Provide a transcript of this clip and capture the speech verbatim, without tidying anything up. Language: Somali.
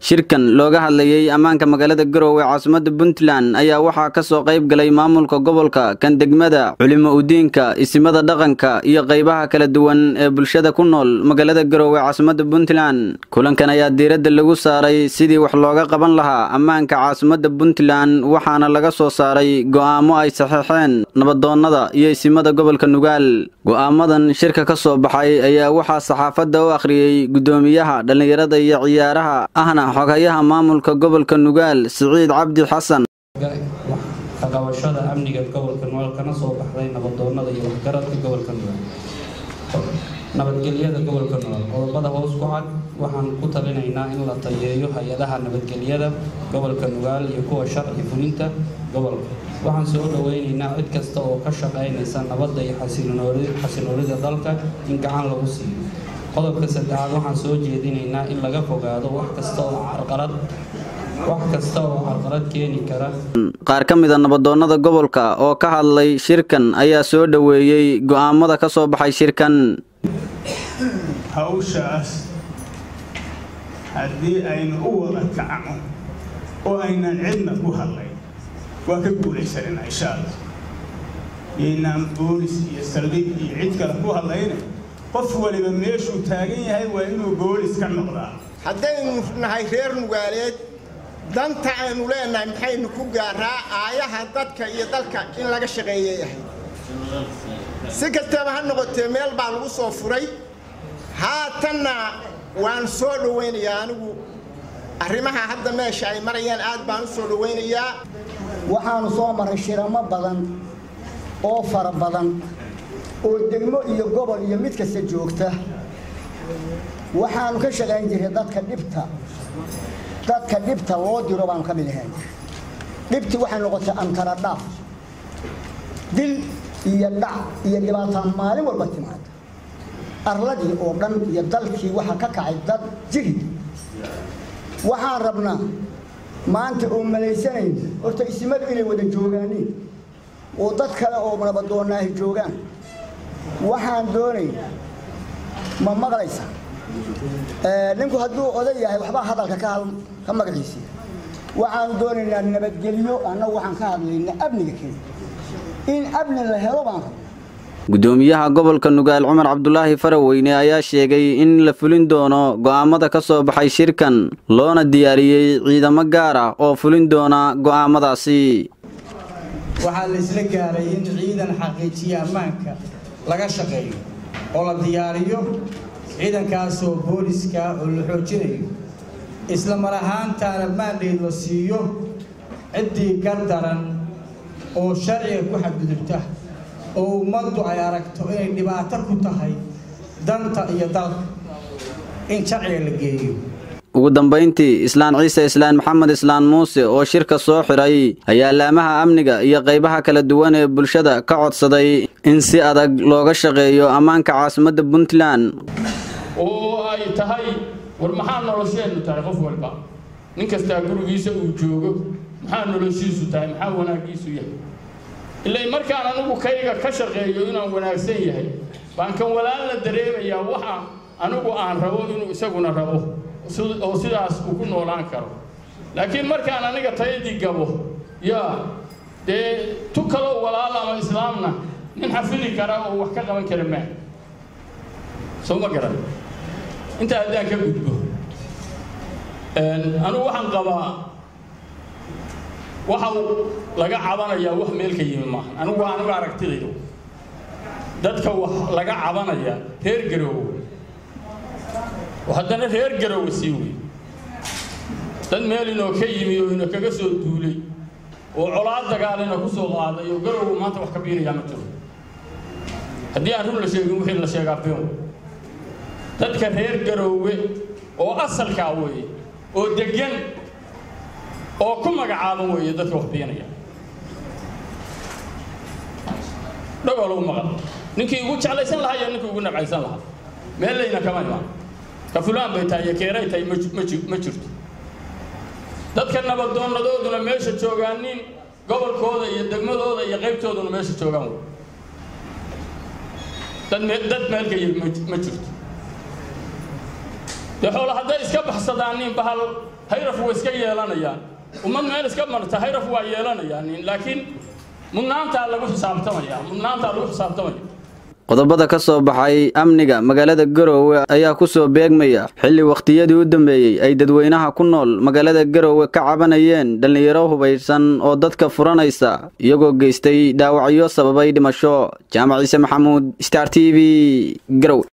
shirkan looga hadlayay ammaanka magaalada Garowe caasimadda Puntland ayaa waxaa ka soo qayb galay maamulka gobolka kan degmada culimo u diinka isimada dhaqanka iyo qaybaha kala duwan ee bulshada ku nool magaalada Garowe caasimadda Puntland kulankan ayaa diiradda lagu saaray sidii wax looga qaban lahaa ammaanka caasimadda Puntland waxaana laga soo saaray go'aamo ay saxiixeen nabadoonnada iyo isimada gobolka Nugaal go'aamadan shirka ka soo baxay ayaa waxaa saxaafadda u akhriyay gudoomiyaha dhalinyarada iyo ciyaaraha ahna xogayaha maamulka gobolka Nugaal Siciid Cabdi Xasan qabashada amniga gobolka Nugaal kana soo baxday nabadoonnada iyo waxgaradka gobolka Nugaal nabadgelyada gobolka Nugaal qodobada hoos ku cad waxaan ku talinaynaa in la tayeeyo hay'adaha nabadgelyada gobolka Nugaal iyo kuwa sharci fulinta gobolka waxaan soo dhaweynaynaa cid kasta oo ka shaqeynaysa nabadda iyo xasiloonida dalka in gacan lagu siiyo qodobka saddexaad waxaan soo jeedinaynaa in laga fogaado wax kasta oo carqalad wax kasta oo carqalad keeni kara qaar ka mid ah nabadoonnada gobolka oo ka hadlay shirkan ayaa soo dhaweeyay go'aamada ka soo baxay shirkan hawshaas haddii aynu u wada kacno oo aynan cidna ku hadlayn waa ka guulaysanayna insha allah inaan boolis iyo saldhig iyo cid kale ku hadlayna qof waliba meeshuu taagan yahay waa inuu boolis ka noqdaa haddaynu nahay reer Nugaaleed danta aynu leenahay maxaynu ku gaaraa aayaha dadka iyo dalka in laga shaqeeyo yahay si kastaba ha noqotee meel baa lagu soo furay haatanna waan soo dhaweynayaa anigu arrimaha hadda meesha ay marayaan aad baan u soo dhaweynayaa waxaanu soo maray shiramo badan oo fara badan oo degmo iyo gobol iyo mid kasta joogta waxaanu ka shaqayn jiray dadka dhibta dadka dhibta loo diro baan ka mid ahay dhibti waxay noqotay ankara dhaaf dil iyo dhac iyo dhibaato maalin walba timaad arladii oo dhan iyo dalkii waxa ka kacay dad jiri waxaan rabnaa maanta oo malaysanay horta isimadu inay wada joogaaniin oo dad kale oo nabadoonnaa joogaan waxaan doonay ma maqlaysa ee ninku hadduu oday yahay waxba hadalka ka hal ka magaciisa waxaan doonaynaa nabadgelyo annagu waxaan ka hadlaynaa amniga keenay in amni la helo baan gudoomiyaha gobolka Nugaal Cumar Cabdullaahi Faraweyne ayaa sheegay in la fulin doono go'aamada ka soo baxay shirkan loona diyaariyay ciidamo gaar ah oo fulin doona go'aamadaasi waxa la isla gaaray in ciidan xaqiijiya ammaanka laga shaqeeyo oo la diyaariyo ciidankaas oo booliska oo la xoojinayo isla mar ahaantaana mandate la siiyo ciddii gardaran oo sharciga ku xadgudubta oo ummaddu ay aragto inay dhibaato ku tahay danta iyo dalka in sharciga la geeyo ugu dambeyntii islaan ciise islaan maxamed islaan muuse oo shirka soo xiray ayaa laamaha amniga iyo qaybaha kala duwan ee bulshada ka codsaday in si adag looga shaqeeyo ammaanka caasimadda Puntland oo ay tahay war maxaa nolosheenu tahay qof walba nin kasta gurigiisa uu joogo maxaa noloshiisu tahay maxaa wanaagiisu yahay ilaa markaan anigu kayga ka shaqeeyo inaan wanaagsan yahay baan kan walaal la dareemayaa waxa anigu aan rabo inuu isaguna rabo oo sidaas uu ku noolaan karo laakiin markaan aniga tayadii gabo yaa dee tu kalo walaal ama islaamna nin xafidi kara oo wax ka qaban kara ma soo ma garan inta aadaan ka gudbo een anigu waxaan qabaa waxa laga cabanaya wax meel ka yimi ma anigu anigu aragtidaydo dadka wax laga cabanaya reer Garowe وهذا نهر جرو سيوي دن مالنا كيمي وهنا كجسو دولي وعلاد دجالنا كسو قاضي وجرو ما تروح كبير يا متر هدي أنا ولا شيء ممكن ولا شيء قابلهم دتك نهر جرو وأصل كاوي ودجن وكم جعانو يدت روح بينا يا ده قالوا ما نكى يقول على سن لها يا نكى يقول نبع سن لها ما لينا كمان ما كفلان بيتاي كيريتاي ما جرت dadka nabadoonnadoodu meesha joogaaniin gobolkooda iyo degmadooda iyo qaybtooduna meesha joogaan dad dad meelka ma jirto de xoolo haday iska baxsadaanin bahal hayraf way iska yeelanayaan ummad meel iska marta hayraf waa yeelanayaan laakiin mudnaanta lagu xisaabtamaya mudnaanta lagu xisaabtamaya qodobada ka soo baxay amniga magaalada Garowe ayaa ku soo beegmaya xilli waqtiyadii u dambeeyay ay dadweynaha ku nool magaalada Garowe ka cabanayeen dhalinyaro hubaysan oo dadka furanaysa iyagoo geystay dhaawacyo sababay dhimasho. Jaamac Ciise Maxamuud, Star T V, Garowe.